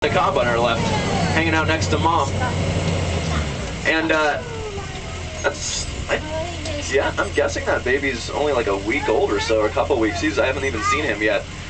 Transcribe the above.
The cob on her left, hanging out next to mom. And yeah, I'm guessing that baby's only like a week old or so, or a couple weeks. I haven't even seen him yet.